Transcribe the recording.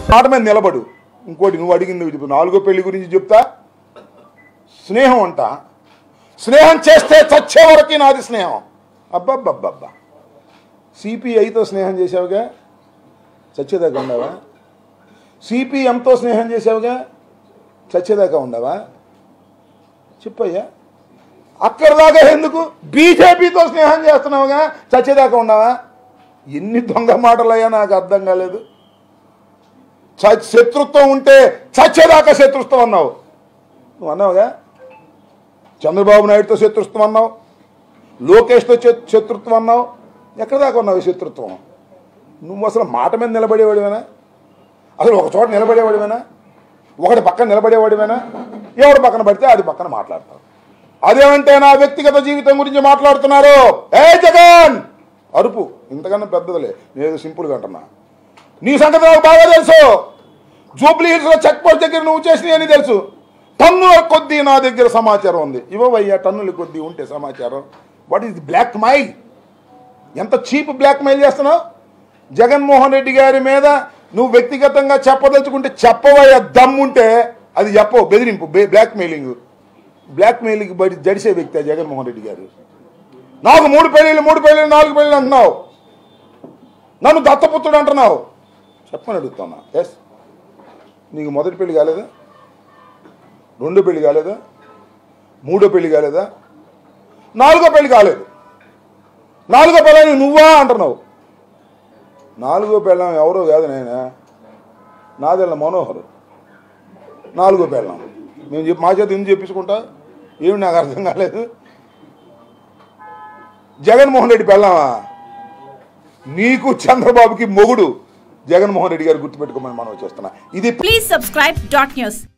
మాట మీద నిలబడు. ఇంకోటి నువ్వు అడిగింది నాలుగో పెళ్లి గురించి చెప్తా. స్నేహం అంట, స్నేహం చేస్తే చచ్చే వరకు నాది స్నేహం. అబ్బబ్బబ్బబ్బా, సిపిఐతో స్నేహం చేసావుగా, చచ్చేదాకా ఉండవా? సిపిఎంతో స్నేహం చేసావుగా, చచ్చేదాకా ఉండవా? చెప్పయ్యా. అక్కడిదాకా ఎందుకు బీజేపీతో స్నేహం చేస్తున్నావుగా, చచ్చేదాకా ఉండవా? ఎన్ని దొంగ మాటలయ్యా, నాకు అర్థం కాలేదు. శత్రుత్వం ఉంటే చచ్చేదాకా శత్రుత్వం అన్నావు. నువ్వు అన్నావుగా, చంద్రబాబు నాయుడుతో శత్రుత్వం అన్నావు, లోకేష్తో శత్రుత్వం అన్నావు. ఎక్కడ దాకా ఉన్నావు శత్రుత్వం? నువ్వు అసలు మాట మీద నిలబడేవాడివేనా? అసలు ఒక చోట నిలబడేవాడివేనా? ఒకటి పక్కన నిలబడేవాడివేనా? ఎవరు పక్కన పడితే అది పక్కన మాట్లాడతావు. అదేమంటే నా వ్యక్తిగత జీవితం గురించి మాట్లాడుతున్నారు. ఏ జగన్ అరుపు ఇంతకన్నా పెద్దదిలే, నేను సింపుల్గా అంటున్నా. నీ సంగతి నాకు బాగా తెలుసు. జూబ్లీ హిల్స్లో చెక్ పోస్ట్ దగ్గర నువ్వు చేసినవి అని తెలుసు. టన్నుల కొద్దీ నా దగ్గర సమాచారం ఉంది. ఇవ్వవయ్యా, టన్నుల కొద్దీ ఉంటే సమాచారం. What is the blackmail? ఎంత చీప్ బ్లాక్ మెయిల్ చేస్తున్నావు? జగన్మోహన్ రెడ్డి గారి మీద నువ్వు వ్యక్తిగతంగా చెప్పదలుచుకుంటే చెప్పవయ్యా, దమ్ముంటే అది చెప్పవు. బెదిరింపు, బ్లాక్ మెయిలింగ్. బ్లాక్ మెయిలింగ్ బయట జడిసే వ్యక్తి జగన్మోహన్ రెడ్డి గారు. నాకు 3 పెళ్ళిళ్ళు 4 పెళ్ళిళ్ళు అంటున్నావు. నన్ను దత్తపుత్రుడు అంటున్నావు. చెప్పని అడుగుతున్నా. ఎస్, నీకు మొదటి పెళ్లి కాలేదా? రెండో పెళ్లి కాలేదా? మూడో పెళ్లి కాలేదా? నాలుగో పెళ్లి కాలేదు. నాలుగో పెళ్ళని నువ్వా అంటున్నావు. నాలుగో పెళ్ళం ఎవరో కాదు, నేనా, నాదెళ్ళ మనోహర్. నాలుగో పెళ్ళం మేము మా చేత ఎందుకు చెప్పించుకుంటా? ఏమి నాకు అర్థం కాలేదు. జగన్మోహన్ రెడ్డి పెళ్ళామా? నీకు చంద్రబాబుకి మొగుడు జగన్మోహన్ రెడ్డి గారు, గుర్తుపెట్టుకోమని మనం చేస్తున్నా. ఇది ప్లీజ్ సబ్స్క్రైబ్ .న్యూస్.